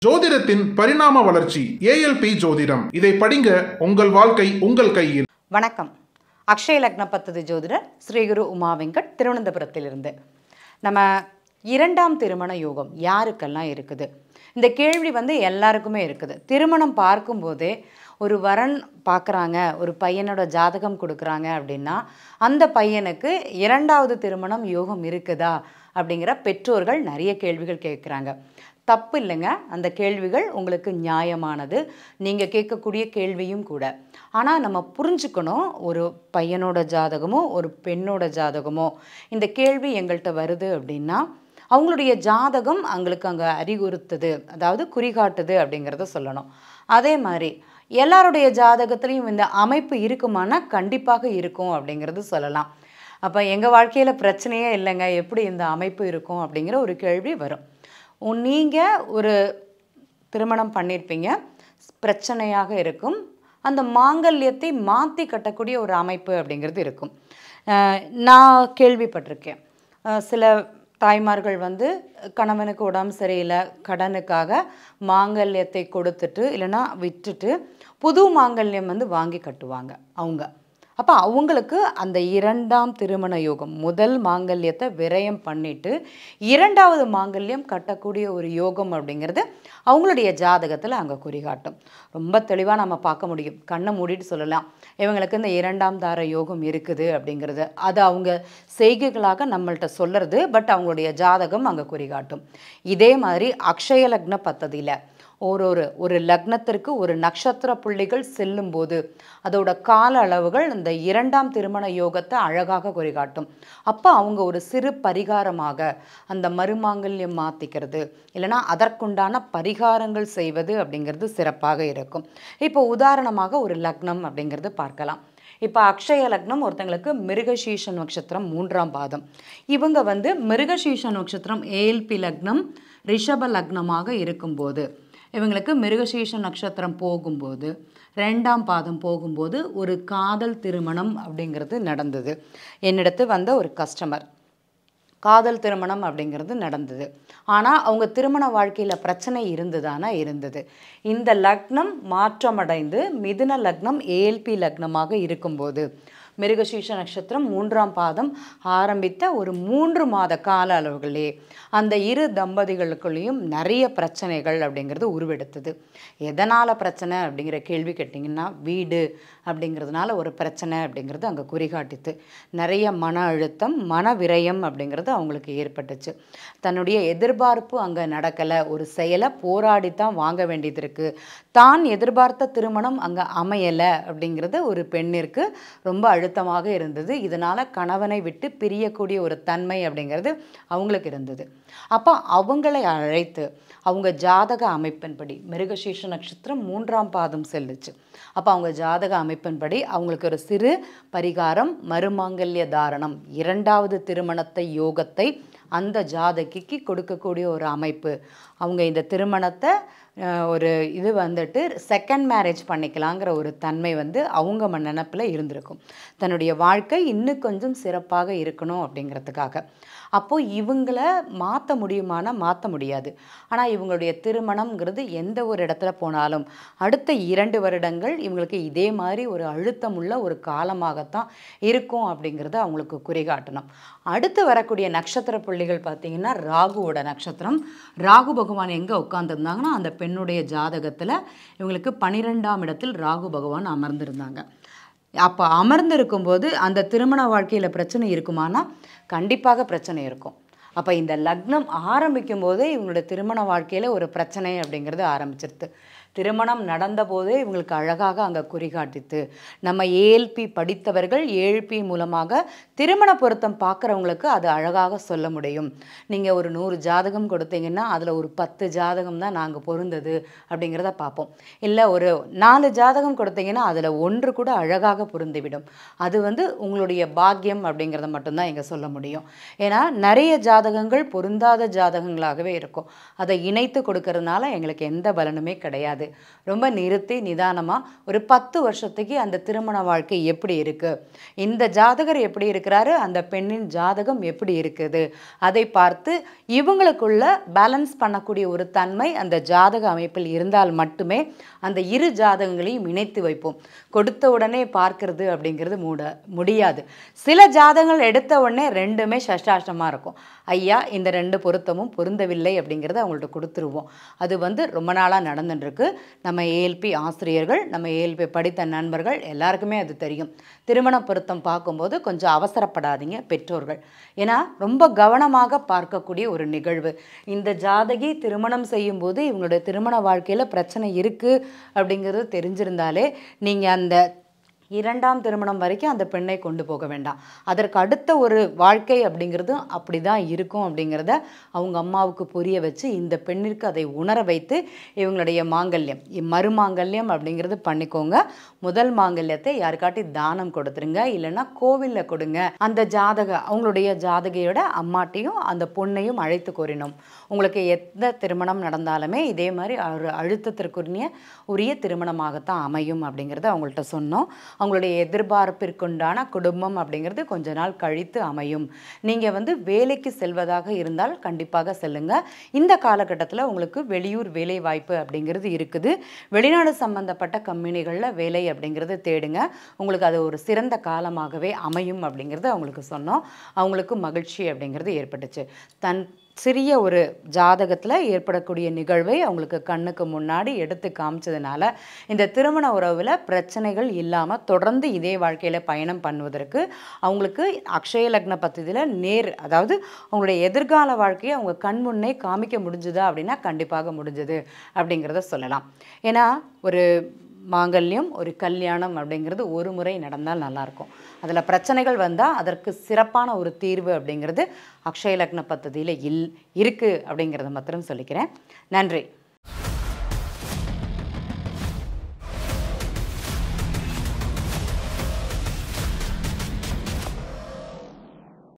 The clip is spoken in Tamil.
ஜோதிடத்தின் பரிணாம வளர்ச்சி ஏஎல்பி ஜோதிடம். இதை படிங்க, உங்கள் வாழ்க்கை உங்கள் கையில். வணக்கம். அக்ஷய லக்ன பத்ததி ஜோதிடர் ஸ்ரீகுரு உமா வெங்கட், திருவனந்தபுரத்திலிருந்து. நம்ம இரண்டாம் திருமண யோகம் யாருக்கெல்லாம் இருக்குது? இந்த கேள்வி எல்லாருக்குமே இருக்குது. திருமணம் பார்க்கும்போதே ஒரு வரன் பார்க்குறாங்க, ஒரு பையனோட ஜாதகம் கொடுக்குறாங்க அப்படின்னா அந்த பையனுக்கு இரண்டாவது திருமணம் யோகம் இருக்குதா அப்படிங்கிற பெற்றோர்கள் நிறைய கேள்விகள் கேட்குறாங்க. தப்பு இல்லைங்க, அந்த கேள்விகள் உங்களுக்கு நியாயமானது, நீங்கள் கேட்கக்கூடிய கேள்வியும் கூட. ஆனால் நம்ம புரிஞ்சுக்கணும், ஒரு பையனோட ஜாதகமோ ஒரு பெண்ணோட ஜாதகமோ இந்த கேள்வி எங்கள்கிட்ட வருது அப்படின்னா அவங்களுடைய ஜாதகம் அவங்களுக்கு அங்கே அறிகுறுத்துது, அதாவது குறிகாட்டுது அப்படிங்கிறத சொல்லணும். அதே மாதிரி எல்லாருடைய ஜாதகத்துலேயும் இந்த அமைப்பு இருக்குமானா கண்டிப்பாக இருக்கும் அப்படிங்கிறது சொல்லலாம். அப்போ எங்கள் வாழ்க்கையில் பிரச்சனையே இல்லைங்க, எப்படி இந்த அமைப்பு இருக்கும் அப்படிங்கிற ஒரு கேள்வி வரும். நீங்கள் ஒரு திருமணம் பண்ணியிருப்பீங்க, பிரச்சனையாக இருக்கும், அந்த மாங்கல்யத்தை மாற்றி கட்டக்கூடிய ஒரு அமைப்பு அப்படிங்கிறது இருக்கும். நான் கேள்விப்பட்டிருக்கேன், சில தாய்மார்கள் கணவனுக்கு உடம்பு சரியில்லை, கடனுக்காக மாங்கல்யத்தை கொடுத்துட்டு இல்லைன்னா விட்டுட்டு புது மாங்கல்யம் வாங்கி கட்டுவாங்க அவங்க. அப்போ அவங்களுக்கு அந்த இரண்டாம் திருமண யோகம், முதல் மாங்கல்யத்தை விரயம் பண்ணிவிட்டு இரண்டாவது மாங்கல்யம் கட்டக்கூடிய ஒரு யோகம் அப்படிங்கிறது அவங்களுடைய ஜாதகத்தில் அங்கே குறிகாட்டும். ரொம்ப தெளிவாக நம்ம பார்க்க முடியும், கண்ணை மூடிட்டு சொல்லலாம் இவங்களுக்கு இந்த இரண்டாம் தார யோகம் இருக்குது அப்படிங்கிறது. அது அவங்க செய்கைகளாக நம்மள்கிட்ட சொல்கிறது, பட் அவங்களுடைய ஜாதகம் அங்கே குறிகாட்டும். இதே மாதிரி அக்ஷய லக்ன பத்ததியில் ஒரு லக்னத்திற்கு ஒரு நட்சத்திர புள்ளிகள் செல்லும்போது அதோட கால அளவுகள் இந்த இரண்டாம் திருமண யோகத்தை அழகாக குறிகாட்டும். அப்போ அவங்க ஒரு சிறு பரிகாரமாக அந்த மறுமாங்கல்யம் மாற்றிக்கிறது இல்லைனா அதற்குண்டான பரிகாரங்கள் செய்வது அப்படிங்கிறது சிறப்பாக இருக்கும். இப்போ உதாரணமாக ஒரு லக்னம் அப்படிங்கிறது பார்க்கலாம். இப்போ அக்ஷய லக்னம் ஒருத்தங்களுக்கு மிருகசீஷ நட்சத்திரம் 3ஆம் பாதம். இவங்க மிருகசீஷ நட்சத்திரம் ஏஎல்பி லக்னம் ரிஷப லக்னமாக இருக்கும்போது இவங்களுக்கு மிருகசீஷ நட்சத்திரம் போகும்போது 2ஆம் பாதம் போகும்போது ஒரு காதல் திருமணம் அப்படிங்கிறது நடந்தது. என்னிடத்து ஒரு கஸ்டமர் காதல் திருமணம் அப்படிங்கிறது நடந்தது. ஆனால் அவங்க திருமண வாழ்க்கையில் பிரச்சனை இருந்தது. இந்த லக்னம் மாற்றமடைந்து மிதுன லக்னம் ஏஎல்பி லக்னமாக இருக்கும்போது மிருகசீஷ நட்சத்திரம் 3ஆம் பாதம் ஆரம்பித்த ஒரு 3 மாத கால அளவுகளே அந்த இரு தம்பதிகளுக்குள்ளேயும் நிறைய பிரச்சனைகள் அப்படிங்கிறது உருவெடுத்தது. எதனால் பிரச்சனை அப்படிங்கிற கேள்வி கேட்டிங்கன்னா, வீடு அப்படிங்கிறதுனால ஒரு பிரச்சனை அப்படிங்கிறது அங்கே குறிகாட்டித்து. நிறைய மன அழுத்தம், மன விரயம் அப்படிங்கிறது அவங்களுக்கு ஏற்பட்டுச்சு. தன்னுடைய எதிர்பார்ப்பு அங்கே நடக்கலை, ஒரு செயலை போராடித்தான் வாங்க வேண்டியது இருக்குது. தான் எதிர்பார்த்த திருமணம் அங்கே அமையலை அப்படிங்கிறது ஒரு பெண்ணிற்கு ரொம்ப அழுத்தமாக இருந்தது. இதனால் கணவனை விட்டு பிரியக்கூடிய ஒரு தன்மை அப்படிங்கிறது அவங்களுக்கு இருந்தது. அப்போ அவங்களை அழைத்து அவங்க ஜாதக அமைப்பின்படி மிருகசீஷ நட்சத்திரம் 3ஆம் பாதம் செல்லுச்சு. அப்போ அவங்க ஜாதக அமைப்பின்படி அவங்களுக்கு ஒரு சிறு பரிகாரம், மறுமாங்கல்ய தாரணம், இரண்டாவது திருமணத்தை யோகத்தை அந்த ஜாதகிக்கு கொடுக்கக்கூடிய ஒரு அமைப்பு. அவங்க இந்த திருமணத்தை ஒரு செகண்ட் மேரேஜ் பண்ணிக்கலாங்கிற ஒரு தன்மை அவங்க நினப்பில் இருந்திருக்கும். தன்னுடைய வாழ்க்கை இன்னும் கொஞ்சம் சிறப்பாக இருக்கணும் அப்படிங்கிறதுக்காக. அப்போது இவங்களை மாற்ற முடியுமானா மாற்ற முடியாது. ஆனால் இவங்களுடைய திருமணம்ங்கிறது எந்த ஒரு இடத்துல போனாலும் அடுத்த 2 வருடங்கள் இவங்களுக்கு இதே மாதிரி ஒரு அழுத்தமுள்ள ஒரு காலமாகத்தான் இருக்கும் அப்படிங்கிறத அவங்களுக்கு குறிகாட்டணும். அடுத்து வரக்கூடிய நட்சத்திர புள்ளிகள் பார்த்திங்கன்னா ராகுவோட நட்சத்திரம். ராகு பகவான் எங்கே உட்காந்துருந்தாங்கன்னா அந்த பெண்ணுடைய ஜாதகத்தில் இவங்களுக்கு 12ஆம் இடத்தில் ராகு பகவான் அமர்ந்திருந்தாங்க. அப்போ அமர்ந்திருக்கும்போது அந்த திருமண வாழ்க்கையில் பிரச்சனை இருக்குமானா கண்டிப்பாக பிரச்சனை இருக்கும். அப்போ இந்த லக்னம் ஆரம்பிக்கும் போதே இவங்களோட திருமண வாழ்க்கையில் ஒரு பிரச்சனை அப்படிங்கிறது ஆரம்பிச்சிருது. திருமணம் நடந்த போதே இவங்களுக்கு அழகாக அங்கே குறிகாட்டித்து. நம்ம ஏஎல்பி படித்தவர்கள் ஏஎல்பி மூலமாக திருமண பொருத்தம் பார்க்குறவங்களுக்கு அது அழகாக சொல்ல முடியும். நீங்கள் ஒரு 100 ஜாதகம் கொடுத்தீங்கன்னா அதில் ஒரு 10 ஜாதகம் தான் நாங்கள் பொருந்தது அப்படிங்கிறத பார்ப்போம். இல்லை ஒரு 4 ஜாதகம் கொடுத்தீங்கன்னா அதில் 1 கூட அழகாக பொருந்திவிடும். அது உங்களுடைய பாக்கியம் அப்படிங்கிறத மட்டும்தான் இங்கே சொல்ல முடியும். ஏன்னா நிறைய ஜாதகங்கள் பொருந்தாத ஜாதகங்களாகவே இருக்கும். அதை இணைத்து கொடுக்கறதுனால எங்களுக்கு எந்த பலனுமே கிடையாது. கிடையாது. ரொம்ப நிறுத்தி நிதானமாக ஒரு 10 வருஷத்துக்கு அந்த திருமண வாழ்க்கை எப்படி இருக்குது, இந்த ஜாதகர் எப்படி இருக்கிறாரு, அந்த பெண்ணின் ஜாதகம் எப்படி இருக்குது, அதை பார்த்து இவங்களுக்குள்ள பேலன்ஸ் பண்ணக்கூடிய ஒரு தன்மை அந்த ஜாதக அமைப்பில் இருந்தால் மட்டுமே அந்த இரு ஜாதகங்களையும் இணைத்து வைப்போம். கொடுத்த உடனே பார்க்கறது அப்படிங்கிறது முடியாது. சில ஜாதகங்கள் எடுத்த உடனே ரெண்டுமே சஷ்டாஷ்டமாக இருக்கும். ஐயா இந்த 2 பொருத்தமும் பொருந்தவில்லை அப்படிங்கிறத அவங்கள்ட்ட கொடுத்துருவோம். அது ரொம்ப நாளாக நடந்துட்டுருக்கு. நம்ம ஏஎல்பி ஆசிரியர்கள், நம்ம ஏஎல்பி படித்த நண்பர்கள் எல்லாருக்குமே அது தெரியும். திருமண பொருத்தம் பார்க்கும்போது கொஞ்சம் அவசரப்படாதீங்க பெற்றோர்கள். ஏன்னா ரொம்ப கவனமாக பார்க்கக்கூடிய ஒரு நிகழ்வு. இந்த ஜாதகி திருமணம் செய்யும்போது இவங்களுடைய திருமண வாழ்க்கையில் பிரச்சனை இருக்குது அப்படிங்கிறது தெரிஞ்சிருந்தாலே நீங்கள் அந்த 2ஆம் திருமணம் வரைக்கும் அந்த பெண்ணை கொண்டு போக வேண்டாம். அதற்கு அடுத்த ஒரு வாழ்க்கை அப்படிங்கிறதும் அப்படி தான் இருக்கும் அப்படிங்கிறத அவங்க அம்மாவுக்கு புரிய வச்சு இந்த பெண்ணிற்கு அதை உணர வைத்து இவங்களுடைய மாங்கல்யம் மறுமாங்கல்யம் அப்படிங்கிறது பண்ணிக்கோங்க. முதல் மாங்கல்யத்தை யாருக்காட்டி தானம் கொடுத்துருங்க, இல்லைன்னா கோவிலில் கொடுங்க. அந்த அவங்களுடைய ஜாதகையோட அம்மாட்டையும் அந்த பொண்ணையும் அழைத்து கோரினோம். உங்களுக்கு எந்த திருமணம் நடந்தாலுமே இதே மாதிரி ஒரு அழுத்தத்திற்குரிய திருமணமாகத்தான் அமையும் அப்படிங்கிறத அவங்கள்ட்ட சொன்னோம். அவங்களுடைய எதிர்பார்ப்பிற்குண்டான குடும்பம் அப்படிங்கிறது கொஞ்ச நாள் கழித்து அமையும். நீங்கள் வேலைக்கு செல்வதாக இருந்தால் கண்டிப்பாக செல்லுங்க. இந்த காலகட்டத்தில் உங்களுக்கு வெளியூர் வேலை வாய்ப்பு அப்படிங்கிறது இருக்குது. வெளிநாடு சம்பந்தப்பட்ட கம்பெனிகளில் வேலை அப்படிங்கிறது தேடுங்க. உங்களுக்கு அது ஒரு சிறந்த காலமாகவே அமையும் அப்படிங்கிறது அவங்களுக்கு சொன்னோம். அவங்களுக்கு மகிழ்ச்சி அப்படிங்கிறது ஏற்பட்டுச்சு. சிறிய ஒரு ஜாதகத்தில் ஏற்படக்கூடிய நிகழ்வை அவங்களுக்கு கண்ணுக்கு முன்னாடி எடுத்து காமிச்சதுனால இந்த திருமண உறவில் பிரச்சனைகள் இல்லாமல் தொடர்ந்து இதே வாழ்க்கையில் பயணம் பண்ணுவதற்கு அவங்களுக்கு அக்ஷய லக்ன பத்தியில் அதாவது அவங்களுடைய எதிர்கால வாழ்க்கையை அவங்க கண் முன்னே காமிக்க முடிஞ்சுதா அப்படின்னா கண்டிப்பாக முடிஞ்சது அப்படிங்கிறத சொல்லலாம். ஏன்னா ஒரு மாங்கல்யம் ஒரு கல்யாணம் அப்படிங்கிறது ஒரு முறை நடந்தால் நல்லாயிருக்கும். அதில் பிரச்சனைகள் வந்தால் அதற்கு சிறப்பான ஒரு தீர்வு அப்படிங்கிறது அக்ஷய லக்ன பத்ததியில் இருக்குது அப்படிங்கிறத மாத்திரம் சொல்லிக்கிறேன். நன்றி.